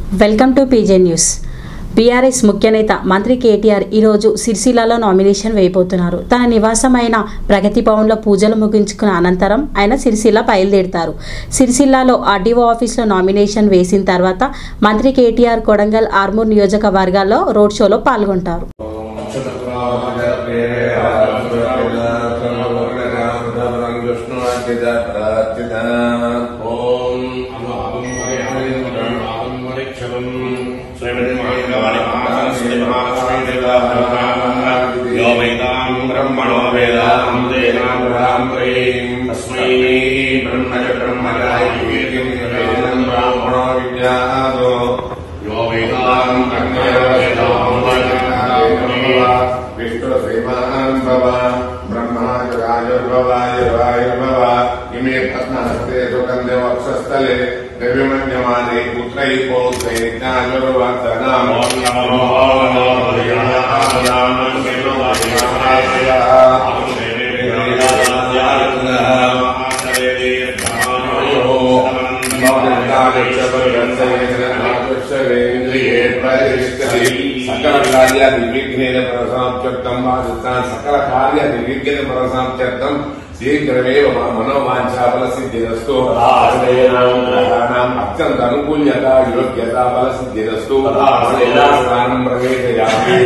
Welcome to PJ news. BRS ముఖ్య నేత మంత్రి కేటీఆర్ ఈరోజు సిరిసిల్లలో నామినేషన్ వేయబోతున్నారు. తన నివాసమైన ప్రగతి భవన్లో పూజలు ముగించుకున్న అనంతరం ఆయన సిరిసిల్ల బయలుదేరుతారు. సిరిసిల్లలో ఆర్డీఓ ఆఫీస్లో నామినేషన్ వేసిన తర్వాత మంత్రి కేటీఆర్ కొడంగల్, ఆర్మూర్ నియోజకవర్గాల్లో రోడ్ షోలో పాల్గొంటారు. स्थले देवीमन्यमाने पुत्रै पौत्रै ज्ञानवर्धनम् सकल कार्यादिविघ्नेन प्रसमाप्त्यर्थं सकल कार्यादिविघ्नेन प्रसमाप्त्यर्थं शीघ्रमेव मनोवाञ्छाफलसिद्धिरस्तु अत्यन्त अनुकूल्यता योग्यता फलसिद्धिरस्तु स्थानं प्रवेशयामि.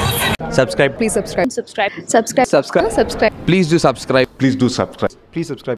Subscribe. Please subscribe. Subscribe. Please do subscribe. Please do subscribe.